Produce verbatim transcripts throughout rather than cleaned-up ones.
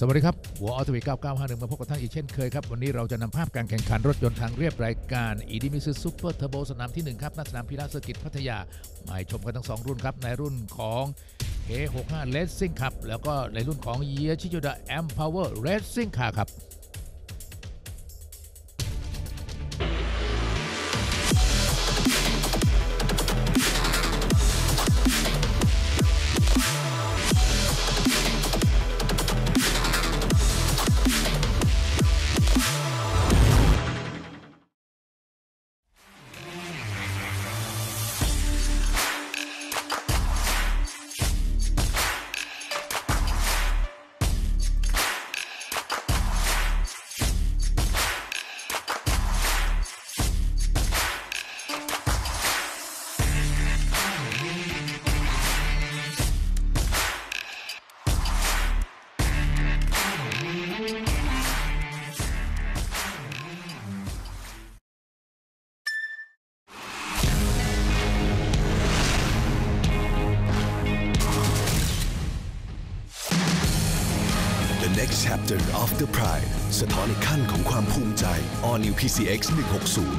สวัสดีครับหัวออโตวีเก้าเก้าห้าหนึ่งมาพบกับท่านอีกเช่นเคยครับวันนี้เราจะนำภาพการแข่งขันรถยนต์ทางเรียบรายการอีดิมิซึซูเปอร์เทอร์โบสนามที่หนึ่งครับณสนามพีระเซอร์กิตพัทยามาชมกันทั้งสองรุ่นครับในรุ่นของ เค หกสิบห้า Racing ครับแล้วก็ในรุ่นของ Yashiyoda Empower Racing Car ครับ Next chapter of the pride สะท้อนอีกขั้นของความภูมิใจ All New พี ซี เอ็กซ์ หนึ่งหกศูนย์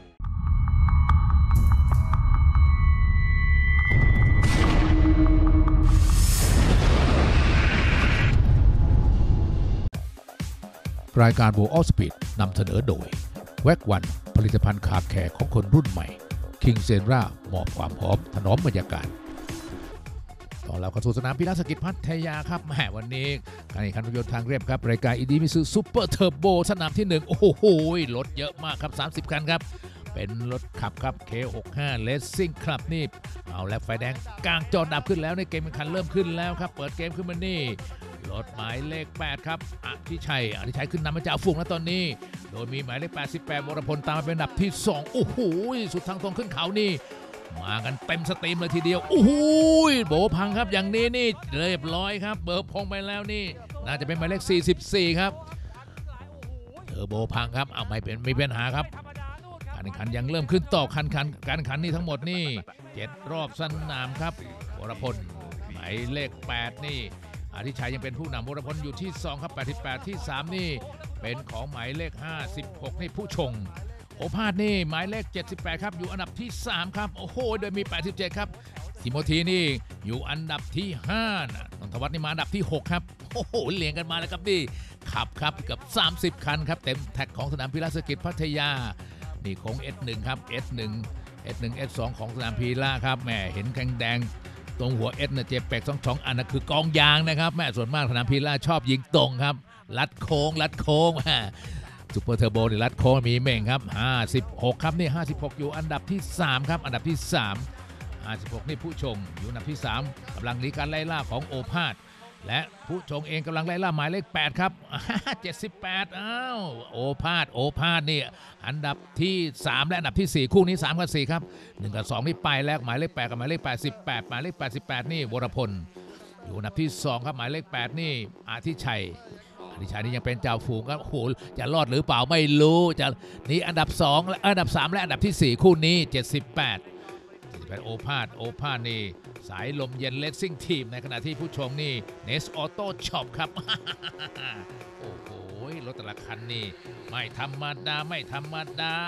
รายการ World of Speed นำเสนอโดย แว็ก วัน ผลิตภัณฑ์คาร์แคร์ของคนรุ่นใหม่ King Sera มอบความหอมถนอมบรรยากาศต่อเราเข้าสู่สนามพีระเซอร์กิตพัทยาครับแหมวันนี้การแข่งขันรถยนต์ทางเรียบครับรายการอีดิมิซึซูเปอร์เทอร์โบสนามที่หนึ่งโอ้โหรถเยอะมากครับสามสิบคันครับเป็นรถขับครับ เค หกสิบห้า Racing ครับนี่เอาแล้วไฟแดงกลางจอดับขึ้นแล้วในเกมแข่งขันเริ่มขึ้นแล้วครับเปิดเกมขึ้นมานี่รถหมายเลขแปดครับอธิชัยอธิชัยขึ้นนำมาจากฝูงแล้วตอนนี้โดยมีหมายเลขแปดสิบแปดวรพลตามมาเป็นอันดับที่สองโอ้โหสุดทางตรงขึ้นเขานี่มากันเต็มสตรีมเลยทีเดียวโอ้โหโบพังครับอย่างนี้นี่เรียบร้อยครับเบิร์พงไปแล้วนี่น่าจะเป็นหมายเลขสี่สิบสี่ครับเทอร์โบพังครับเอาไม่เป็นมีปัญหาครับการแข่งขันยังเริ่มขึ้นต่อคันคันการแข่งขันนี่ทั้งหมดนี่เจ็ดรอบสนามครับวรพลหมายเลขแปดนี่อธิชัยยังเป็นผู้นำวรพลอยู่ที่สองครับแปดสิบแปดที่สามนี่เป็นของหมายเลขห้าสิบหกนี่ผู้ชงโอภาสนี่หมายเลขเจ็ดสิบแปดครับอยู่อันดับที่สามครับโอ้โหโดยมีแปดสิบเจ็ดครับทิโมธีนี่อยู่อันดับที่ห้านะนนทวัฒน์นี่มาอันดับที่หกครับโอ้โหเลี้ยงกันมาแล้วครับนี่ขับครับเกือบสามสิบคันครับเต็มแท็กของสนามพีระเซอร์กิตพัทยานี่ของ เอส หนึ่ง ครับ เอส หนึ่ง เอส หนึ่ง เอส สอง ของสนามพีระครับแม่เห็นแข็งแดงตรงหัว เอส เนี่ยเจ็บแปลกสองช่องอันนั้นคือกองยางนะครับแม่ส่วนมากสนามพีระชอบยิงตรงครับลัดโค้งลัดโค้งซูเปอร์เทอร์โบนี่ลัดโค้งมีเม่งครับห้าสิบหกครับนี่ห้าสิบหกอยู่อันดับที่สามครับอันดับที่สามห้าสิบหกนี่ผู้ชงอยู่อันดับที่สามกำลังหนีการไล่ล่าของโอภาสและผู้ชงเองกำลังไล่ล่าหมายเลขแปดครับเจ็ดสิบแปดอ้าวโอภาสโอภาสนี่อันดับที่สามและอันดับที่สี่คู่นี้สามกับสี่ครับหนึ่งกับสองนี่ไปแล้วหมายเลขแปดกับหมายเลขแปดสิบแปดหมายเลขแปดสิบแปดนี่วรพลอยู่อันดับที่สองครับหมายเลขแปดนี่อาทิชัยอธิชัยนี่ยังเป็นเจ้าฝูงครับโอ้โหจะรอดหรือเปล่าไม่รู้จะนี่อันดับสองและอันดับสามและอันดับที่สี่คู่นี้เจ็ดสิบแปดโอภาสโอภาสนี่สายลมเย็นเลสซิ่งทีมในขณะที่ผู้ชมนี่เนสออโต้ช็อปครับ โอ้โหรถแต่ละคันนี่ไม่ธรรมดาไม่ธรรมดา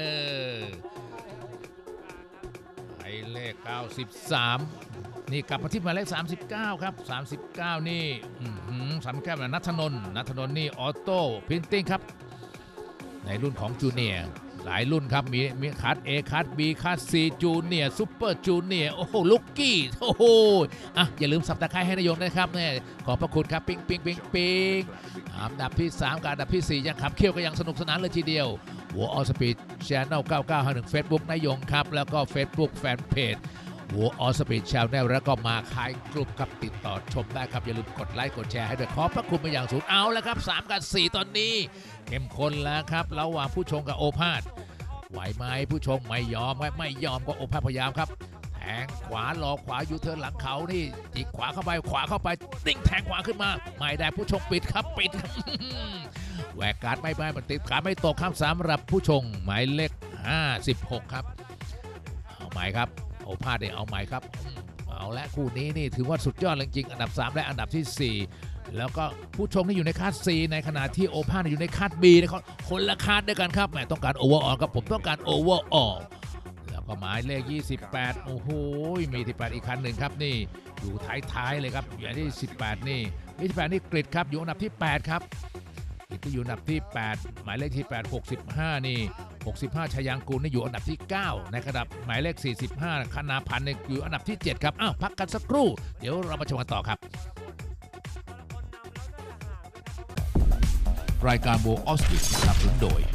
หมายเลขเก้าสิบสามนี่กลับมาที่หมายเลขสามสิบเก้าครับสามสิบเก้านี่สามสิบเก้านัทนนท์นัทนนท์นี่ออโต้พิมพ์ติ้งครับในรุ่นของจูเนียร์หลายรุ่นครับมีมีคัส A คัส B คัส C จูเนียร์ซุปเปอร์จูเนียร์โอ้โหลุกกี้โอ้โหอ่ะอย่าลืมสับตะไคร้ให้นายกนะครับเนี่ยขอบพระคุณครับปิ๊งปิ๊งปิ๊งปิ๊งอันดับที่สามกับอันดับที่สี่ยังขับเคี่ยวก็ยังสนุกสนานเลยทีเดียวหัวออสปีดแชนแนลเก้าเก้าห้าหนึ่ง Facebook นายงครับแล้วก็ Facebook แฟนเพจหัวออสปีดแชนแนลแล้วก็มาขายกลุ่มครับติดต่อชมได้ครับอย่าลืมกดไลค์กดแชร์ให้ด้วยขอบพระคุณเป็นอย่างสูงเอาแล้วครับสามกับสี่ตอนนี้เข้มข้นแล้วครับระหว่างผู้ชงกับโอภาสไหวไหมผู้ชมไม่ยอมไม่ยอมก็โอภาสพยายามครับแทงขวาหลอกขวายูเทิร์นหลังเขานี่จิกขวาเข้าไปขวาเข้าไปติ้งแทงขวาขึ้นมาไม่ได้ผู้ชมปิดครับปิด แหวกการ์ดไม่ไม่มันติดการไม่ตกครับสำหรับผู้ชงหมายเลขห้าสิบหกครับเอาใหม่ครับโอภาสเนี่ยเอาใหม่ครับเอาละคู่นี้นี่ถือว่าสุดยอดจริงๆอันดับสามและอันดับที่สี่แล้วก็ผู้ชมที่อยู่ในคาด C ในขณะที่โอภาสอยู่ในคาด B นะครับคนละคาดด้วยกันครับแหมต้องการโอเวอร์ออลครับผมต้องการโอเวอร์ออลแล้วก็หมายเลขยี่สิบแปดโอ้โหมีสิบแปดอีกคันหนึ่งครับนี่อยู่ท้ายๆเลยครับอย่างที่สิบแปดนี่ยี่สิบแปดนี่กริดครับอยู่อันดับที่แปดครับกริดที่อยู่อันดับที่แปดหมายเลขที่แปด หกสิบห้านี่หกสิบห้าชยางกูลนี่อยู่อันดับที่เก้าในขณะหมายเลขสี่สิบห้าคณาพันธ์นี่อยู่อันดับที่เจ็ดครับอ้าวพักกันสักครู่เดี๋ยวเรามาชมกันต่อครับรายการโบออสติสสนับสนุนโดย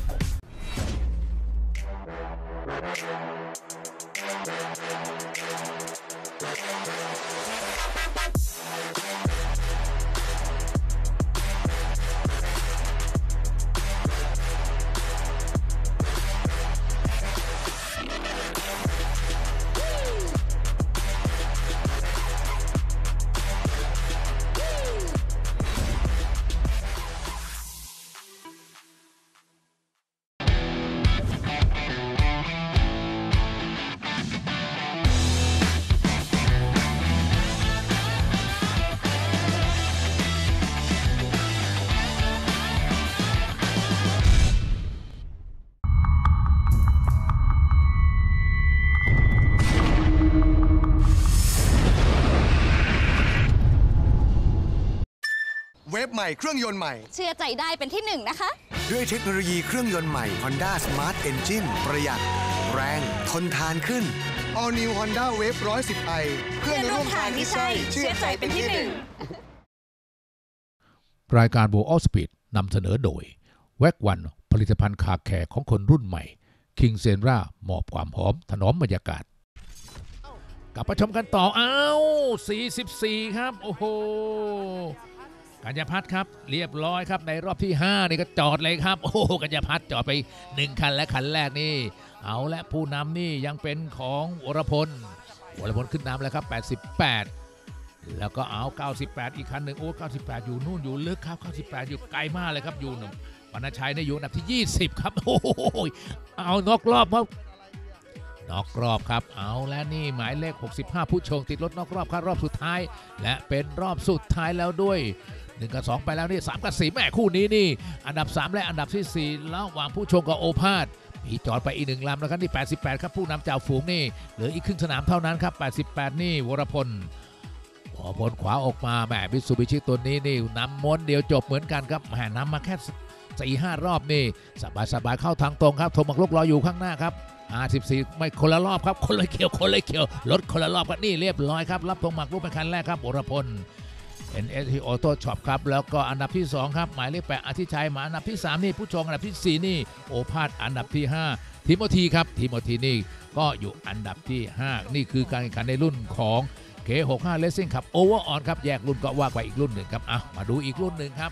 เวฟใหม่เครื่องยนต์ใหม่เชื่อใจได้เป็นที่หนึ่งนะคะด้วยเทคโนโลยีเครื่องยนต์ใหม่ Honda Smart Engine ประหยัดแรงทนทานขึ้น All New Honda Wave หนึ่งร้อยสิบไอเพื่อนร่วมทางที่ใช่เชื่อใจเป็นที่หนึ่งรายการโบออสปีดนำเสนอโดยแว็กวันผลิตภัณฑ์คาแคร์ของคนรุ่นใหม่คิงเซนร่ามอบความหอมถนอมบรรยากาศกลับมาชมกันต่ออ้าวสี่สิบสี่ครับโอ้โหกัญญาพัฒน์ครับเรียบร้อยครับในรอบที่ห้านี่ก็จอดเลยครับโอ้กัญญาพัฒน์จอดไปหนึ่งคันและคันแรกนี่เอาและผู้นำนี่ยังเป็นของวรพลวรพลขึ้นนำแล้วครับแปดสิบแปดแล้วก็เอาเก้าสิบแปดอีกคันหนึ่งโอ้เก้าสิบแปดอยู่นู่นอยู่ลึกครับเก้าสิบแปดอยู่ไกลมากเลยครับอยู่หนุ่มวรรณชัยนี่อยู่อันดับที่ยี่สิบครับโอ้โหเอานอกรอบครับนอกรอบครับเอาและนี่หมายเลขหกสิบห้าผู้ชงติดรถนอกรอบครับรอบสุดท้ายและเป็นรอบสุดท้ายแล้วด้วยหนึ่งกับสองไปแล้วนี่สามกับสี่แม่คู่นี้นี่อันดับสามและอันดับที่สี่ระหว่างผู้ชงกับโอภาสมีจอดไปอีกหนึ่งลำแล้วครับนี่แปดสิบแปดครับผู้นำจ่าฝูงนี่เหลืออีกครึ่งสนามเท่านั้นครับแปดสิบแปดนี่วรพลวรพลขวาออกมาแม่มิตซูบิชิตัวนี้นี่นำม้วนเดียวจบเหมือนกันครับแม่นำมาแค่สี่ห้ารอบนี่สบายสบายเข้าทางตรงครับโทมักลุกรออยู่ข้างหน้าครับห้าสิบสี่ไม่คนละรอบครับคนละเขียวคนละเขียวรถคนละรอบกันนี่เรียบร้อยครับรับโทมักลุกเป็นคันแรกครับวรพล เอ็น เอส ที Auto Shop ครับแล้วก็อันดับที่สองครับหมายเลขแปดอธิชัยมาอันดับที่สามนี่ผู้ชงอันดับที่สี่นี่โอภาสอันดับที่ห้าทิโมธีครับทิโมธีนี่ก็อยู่อันดับที่ห้านี่คือการแข่งขันในรุ่นของ เค หกสิบห้า Racing ครับ Overall ครับแยกรุ่นก็ว่าไปอีกรุ่นหนึ่งครับอ่ะมาดูอีกรุ่นหนึ่งครับ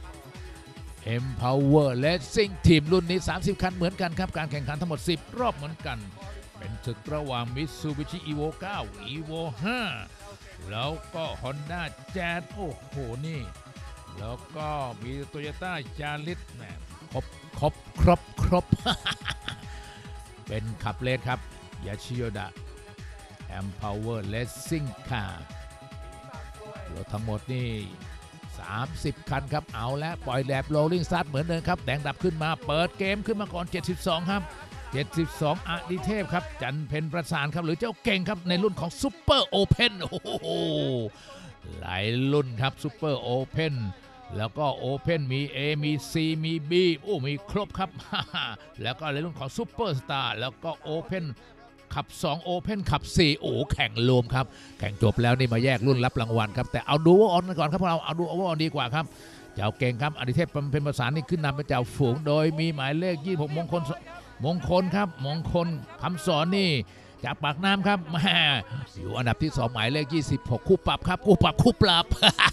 Empower Racing Team รุ่นนี้สามสิบคันเหมือนกันครับการแข่งขันทั้งหมดสิบรอบเหมือนกันเป็นศึกระหว่าง Mitsubishi Evo เก้า Evo ห้าแล้วก็ Honda Jazz โอ้โหนี่แล้วก็มี Toyota Yaris แหมครบครบครบครบ เป็นขับเลสครับยาชิโยดะ Empower Racing Car รถทั้งหมดนี่สามสิบคันครับเอาและปล่อยแลบ Rolling Start เหมือนเดิมครับแดงดับขึ้นมาเปิดเกมขึ้นมาก่อนเจ็ดสิบสองครับเจ็ดสิบสองอดิเทพครับจันเพ็ญประสานครับหรือเจ้าเก่งครับในรุ่นของซุปเปอร์โอเพนโอ้โหหลายรุ่นครับซุปเปอร์โอเพนแล้วก็โอเพนมี A มี C มี B โอ้มีครบครับ แล้วก็ในรุ่นของซุปเปอร์สตาร์แล้วก็โอเพนขับสองโอเพนขับสี่โอ้แข่งรวมครับแข่งจบแล้วนี่มาแยกรุ่นรับรางวัลครับแต่เอาดูว่าออนก่อนครับพวกเราเอาดูว่าออนดีกว่าครับเจ้าเก่งครับอดิเทพเป็นประสานนี่ขึ้นนำเป็นเจ้าฝูงโดยมีหมายเลขยี่สิบหกมงคลมงคลครับมงคลคำสอนนี่จากปากน้ำครับแม่อยู่อันดับที่สองหมายเลขยี่สิบหกคู่ปรับครับคู่ปรับคู่ปรับ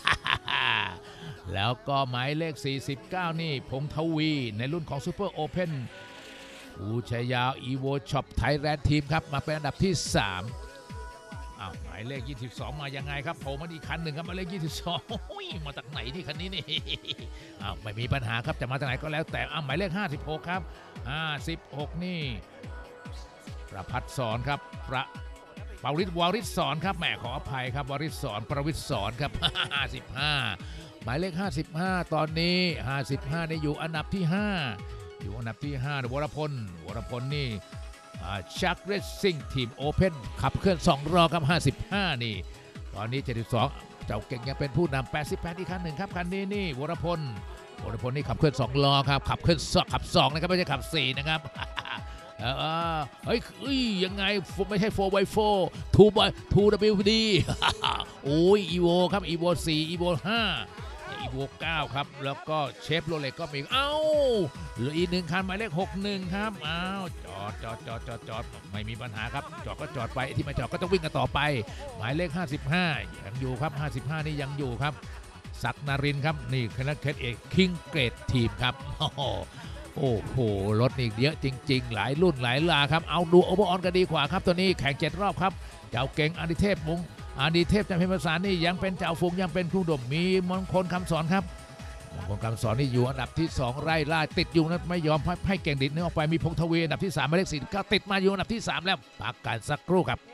แล้วก็หมายเลขสี่สิบเก้านี่พงษ์ทวีในรุ่นของซูเปอร์โอเพนอูชัยยาวอีโวช็อปไทยแลนด์ทีมครับมาเป็นอันดับที่สามอ้าวหมายเลขยี่สิบสองมายังไงครับโผล่มาอีกคันหนึ่งครับหมายเลขยี่สิบสองโอ้ยมาจากไหนที่คันนี้นี่ อ้าวไม่มีปัญหาครับจะมาจากไหนก็แล้วแต่อ้าวหมายเลขห้าสิบหกครับห้าสิบหกนี่ประภัสสรครับประปาริศวริศสอนครับแหมขออภัยครับวริศสอนประวิศสอนครับ ห้าสิบห้าหมายเลขห้าสิบห้าตอนนี้ห้าสิบห้านี่อยู่อันดับที่ห้าอยู่อันดับที่ห้าวรพลวรพลนี่ชักเรซซิ่งทีมโอเพ่นขับเคลื่อนสองรอครับห้าสิบห้านี่ตอนนี้เจ็ดสิบสองเจ้าเก่งยังเป็นผู้นำแปดสิบแปดอีกคันหนึ่งครับคันนี้นี่วรพลวรพลนี่ขับเคลื่อนสองล้อครับขับเคลื่อนขับสองนะครับไม่ใช่ขับสี่นะครับเออเฮ้ยยังไงไม่ใช่ โฟร์ บาย โฟร์ ทู ทู ดับเบิลยู ดี โอ้ยอีโวครับอีโวสี่อีโวห้าอีโวเก้าครับแล้วก็เชฟโรเล็กก็มีเอ้าเหลืออีกหนึ่งคันหมายเลขหกสิบเอ็ดครับอ้าวจอดจอดจอดจอดจอดไม่มีปัญหาครับจอดก็จอดไปที่ไม่จอดก็ต้องวิ่งกันต่อไปหมายเลขห้าสิบห้ายังอยู่ครับห้าสิบห้านี่ยังอยู่ครับศักดิ์นรินทร์ครับนี่คณะเคสเอกคิงเกรดทีมครับโอ้โหโอ้โหรถนี่เยอะจริงๆหลายรุ่นหลายลาครับเอาดูโอเวอร์ออนกันดีกว่าครับตัวนี้แข่งเจ็ดรอบครับเจ้าเก่งอดิเทพมงอดิเทพจำเป็นภาษานี่ยังเป็นเจ้าฝูงยังเป็นครูดมมีมงคลคำสอนครับมงคลคำสอนนี่อยู่อันดับที่สองไล่ล่าติดอยู่นะไม่ยอมให้เก่งดิดเนื้อออกไปมีพงษ์ทวีอันดับที่สามหมายเลขสี่สิบเก้าติดมาอยู่อันดับที่สามแล้วพักกันสักครู่ครับ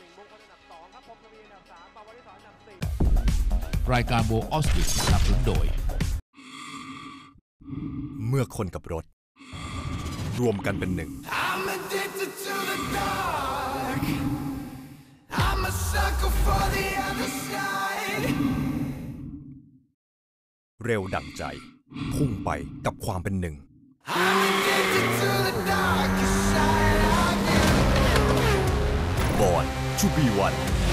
รายการโบออสติสสนับสนุนโดยเมื่อคนกับรถรวมกันเป็นหนึ่งเร็วดั่งใจพุ่งไปกับความเป็นหนึ่งบอร์ดทูบีวัน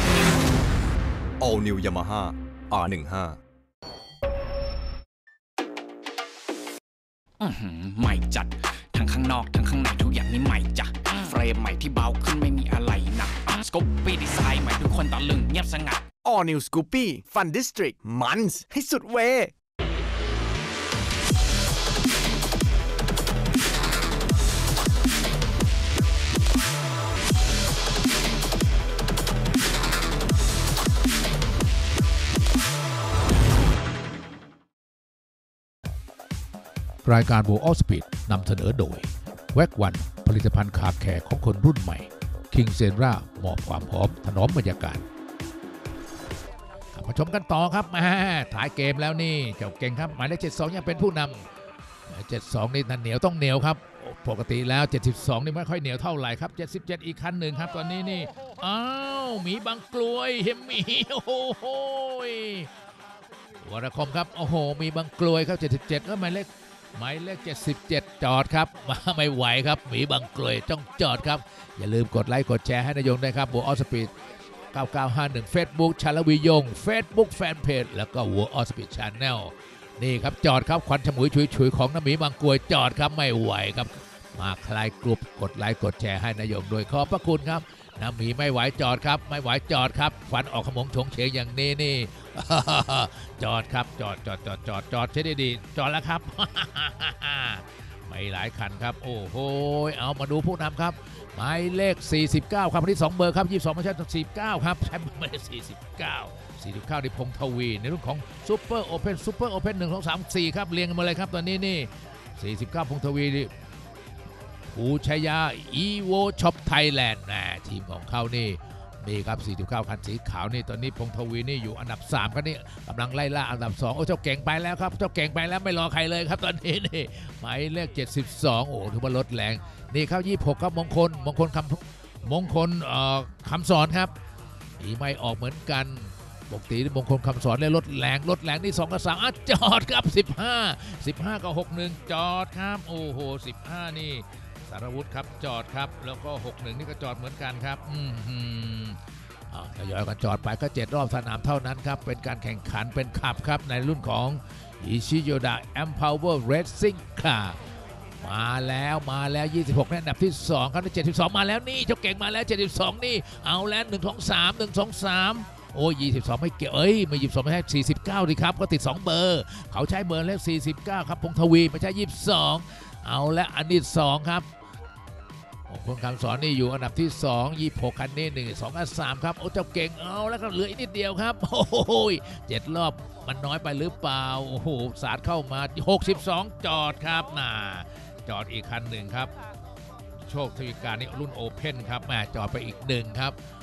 All New Yamaha อาร์ สิบห้าใหม่จัดทั้งข้างนอกทั้งข้างในทุกอย่างนี่ใหม่จ้ะเฟรมใหม่ที่เบาขึ้นไม่มีอะไรหนักสกูปปี้ดีไซน์ใหม่ทุกคนตะลึงเงียบสงัด All New Scoopy Fun District มันส์ให้สุดเวรายการโบออสปีดนำเสนอโดยแว็กวันผลิตภัณฑ์คาแคร์ของคนรุ่นใหม่คิงเซนร่ามอบความหอมถนอมบรรยากาศมาชมกันต่อครับมาถ่ายเกมแล้วนี่เจ้าเก่งครับหมายเลขเจ็ดสิบสองยังเป็นผู้นำเจ็ดสิบสองนี่เหนียวต้องเหนียวครับปกติแล้วเจ็ดสิบสองนี่ไม่ค่อยเหนียวเท่าไหร่ครับเจ็ดสิบเจ็ดอีกคันหนึ่งครับตอนนี้นี่อ้าวหมีบางกลวยเฮมมีโอ้โหวรคมครับโอ้โหมีบางกลวยครับเจ็ดสิบเจ็ดก็หมายเลขหมายเลขเจ็ดสิบเจ็ดจอดครับมาไม่ไหวครับหมีบางกลวยต้องจอดครับอย่าลืมกดไลค์กดแชร์ให้นายงด้วยครับโบออสปีดเก้าเก้าห้าหนึ่ง Facebook ชาลวิยง Facebook Fanpage แล้วก็วัวออสปีดชาแนลนี่ครับจอดครับควันฉมุยฉุยๆของน้ำหมีบางกลวยจอดครับไม่ไหวครับมาคลายกลุ่มกดไลค์กดแชร์ให้นายงโดยขอบพระคุณครับน้ำหมีไม่ไหวจอดครับไม่ไหวจอดครับควันออกขมงชงเฉงอย่างนี้นี่ จอดครับจอดจอดจอดจอดจอดใช้ได้ดีจอดแล้วครับ ไม่หลายคันครับโอ้โหเอามาดูผู้นำครับหมายเลขสี่สิบเก้าครับที่สองเบอร์ครับยี่สิบสองไม่ใช่สี่สิบเก้าครับใช้หมายเลขสี่สิบเก้า สี่สิบเก้าที่พงษ์ทวีในรุ่นของซูเปอร์โอเพ่นซูเปอร์โอเพ่นหนึ่ง สอง สาม สี่ครับเรียงกันมาเลยครับตอนนี้นี่สี่สิบเก้าพงษ์ทวีนี่ผู้ชัยยาอีโวช็อปไทยแลนด์นะทีมของเขานี่นี่ครับสี่สิบเก้าคันสีขาวนี่ตอนนี้พงษ์ทวีนี่อยู่อันดับสามครับนี่กำลังไล่ล่าอันดับสองโอ้เจ้าเก่งไปแล้วครับเจ้าเก่งไปแล้วไม่รอใครเลยครับตอนนี้นี่หมายเลขเจ็ดสิบสองโอ้ถือว่ารถแรงนี่เข้ายี่สิบหกครับมงคลมงคลคำมงคลเอ่อคำสอนครับอีไม่ออกเหมือนกันปกติมงคลคำสอนเลยรถแรงรถแรงนี่สองกับสามอ่ะจอดครับสิบห้า สิบห้ากับหกสิบเอ็ดจอดครับโอ้โหสิบห้านี่สารวุฒิครับจอดครับแล้วก็หกสิบเอ็ดนี่ก็จอดเหมือนกันครับอืมทยอยกันจอดไปก็เจ็ดรอบสนามเท่านั้นครับเป็นการแข่งขันเป็นขับครับในรุ่นของอิชิโยดะ Empower Racing Car มาแล้วมาแล้วยี่สิบหกในอันดับที่สองครับที่เจ็ดสิบสองมาแล้วนี่เจ้าเก่งมาแล้วเจ็ดสิบสองนี่เอาแล้วหนึ่ง สอง สาม หนึ่ง สอง สามโอ้ยยี่สิบสองไม่เกี่ยวเอ้ยไม่ยี่สิบสองไม่ใช่สี่สิบเก้าดิครับก็ติดสองเบอร์เขาใช้เบอร์เลขสี่สิบเก้าครับพงษ์ทวีไม่ใช่ยี่สิบสองเอาและอันที่สองครับคนคำสอนนี่อยู่อันดับที่สอง ยี่สิบหกคันนี้หนึ่ง สอง สามครับโอ้เจ้าเก่งเอาแล้วก็เหลืออีกนิดเดียวครับโอ้โหเจ็ดรอบมันน้อยไปหรือเปล่าโอ้โหสาดเข้ามาหกสิบสองจอดครับน่าจอดอีกคันหนึ่งครับโชคทวีการนี่รุ่นโอเพ่นครับแม่จอดไปอีกหนึ่งครับ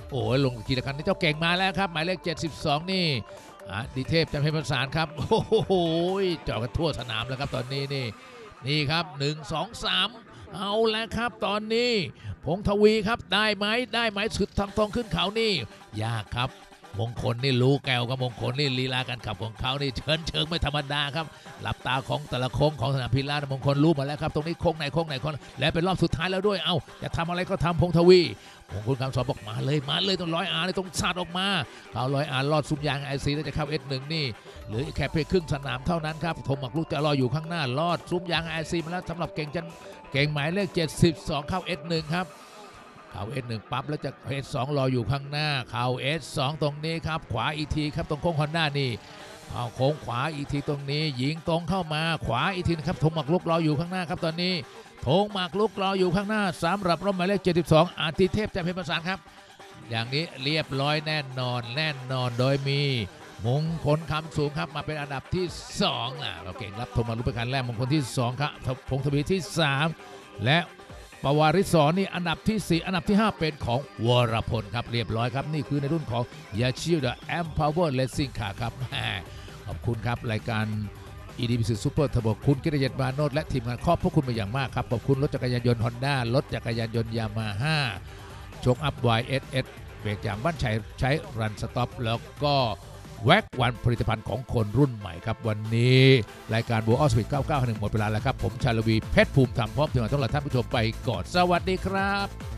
โอ้ยลงกีฬากันนี่เจ้าเก่งมาแล้วครับหมายเลขเจ็ดสิบสองนี่อดิเทพจันทร์เพชรประสานครับโอ้โหเจาะกันทั่วสนามแล้วครับตอนนี้นี่นี่ครับหนึ่ง สอง สามเอาแล้วครับตอนนี้พงษ์ทวีครับได้ไหมได้ไหมสุดทางตรงขึ้นเขานี่ยากครับมงคลนี่รู้แก้วกับมงคลนี่ลีลาการขับของเขานี่เชิญเชิงไม่ธรรมดาครับหลับตาของแต่ละโค้งของสนามพิลาศมงคลรู้มาแล้วครับตรงนี้โค้งไหนโค้งไหนโค้งและเป็นรอบสุดท้ายแล้วด้วยเอ้าจะทำอะไรก็ทำพงษ์ทวีมงคลคำสอนบอกมาเลยมาเลยต้องร้อยอาร์เลยต้องสาดออกมาเขาร้อยอาร์ลอดซุ้มยางไอซีแล้วจะเข้าเอสหนึ่งนี่หรือแค่เพียงครึ่งสนามเท่านั้นครับธงหมากรุกจะรออยู่ข้างหน้าลอดซุ้มยางไอซีมาแล้วสำหรับเก่งจันเก่งหมายเลขเจ็ดสิบสองเข้าเอสหนึ่งครับเข้า เอส หนึ่ง ปั๊บแล้วจะ เอส สอง รออยู่ข้างหน้าเข้า เอส สอง ตรงนี้ครับขวาอีกทีครับตรงโค้งฮอนด้านี่เข้าโค้งขวาอีกทีตรงนี้ยิงตรงเข้ามาขวาอีกทีครับธงหมากรุกรออยู่ข้างหน้าครับตอนนี้ธงหมากรุกรออยู่ข้างหน้าสำหรับรถหมายเลขเจ็ดสิบสองอาทิเทพจันทร์เพชรประสานครับอย่างนี้เรียบร้อยแน่นอนแน่นอนโดยมีมงคลคำสูงครับมาเป็นอันดับที่สองนะเราเก่งรับธงหมากรุกเป็นคันแรกมงคลที่สองครับพงษ์ทวีที่สามและปวาริศรนี่อันดับที่สี่อันดับที่ห้าเป็นของวรพลครับเรียบร้อยครับนี่คือในรุ่นของยาชิลเดอะแอมพาวเวอร์เลสซิ่งค่ะครับขอบคุณครับรายการ อี ดี บี ซี ซูเปอร์เทอร์โบคุณกิตติยศ มาโนดและทีมงานขอบพระคุณเป็นอย่างมากครับขอบคุณรถจักรยานยนต์ฮอนด้ารถจักรยานยนต์ยามาฮ่าโชคอัพ วาย เอส เอส เบรกอย่างบ้านชัยใช้รันสต็อปแล้วก็แว็กวันผลิตภัณฑ์ของคนรุ่นใหม่ครับวันนี้รายการบัวออสปีดเก้าเก้าหนึ่งหมดเวลาแล้วครับผมชาลวีเพชรภูมิธรรมพร้อมทีมงานต้อนรับท่านผู้ชมไปก่อนสวัสดีครับ